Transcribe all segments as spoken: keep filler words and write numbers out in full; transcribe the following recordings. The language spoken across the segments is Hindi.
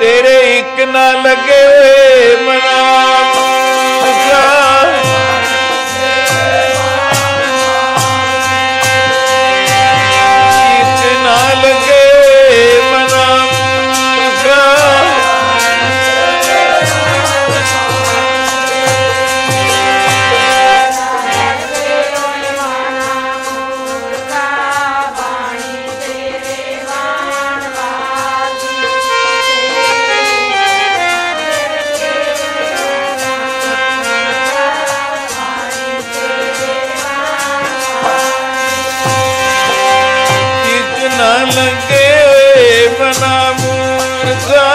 तेरे एक ना लगे मना लगे बना मूर्खा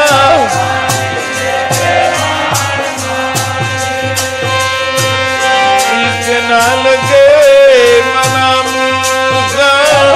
ठीक ना लगे मना मूर्खा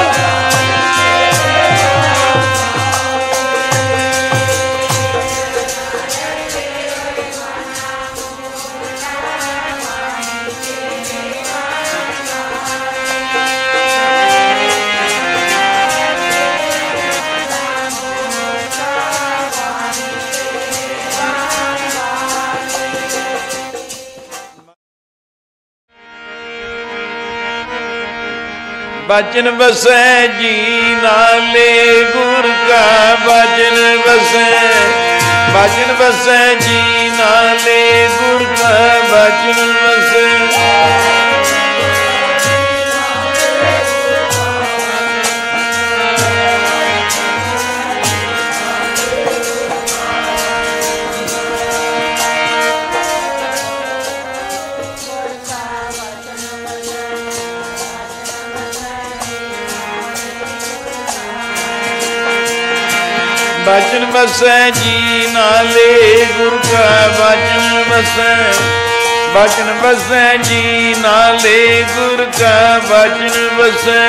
बचन बसै जी नाले गुर का बचन बसै बचन बसै जी नाले गुर का बचन बसै बचन बसै जी नाले गुर का बचन बसै बचन बसै जी नाले गुर का बचन बसै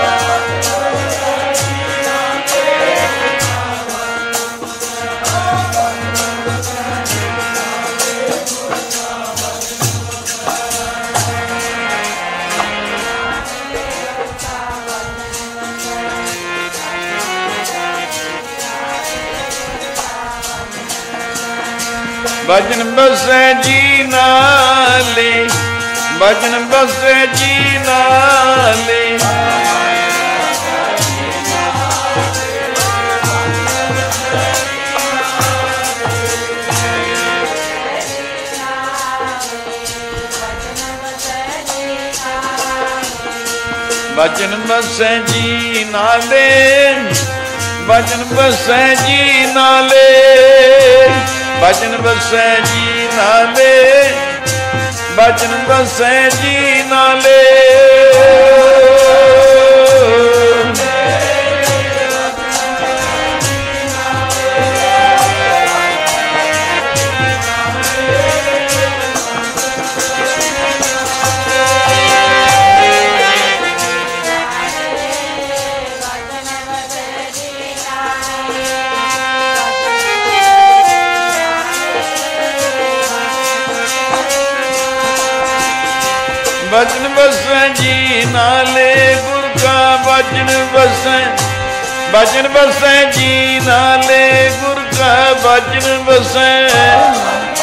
बचन बसै जी नाले बचन बसै जी नाले बचन बसै जी नाले बचन बसै जी नाले बचन बसै जी नाले बचन बसै जी नाले बचन बसै जी नाले गुर का बचन बसै बचन बसै जी नाले गुर का बचन बसै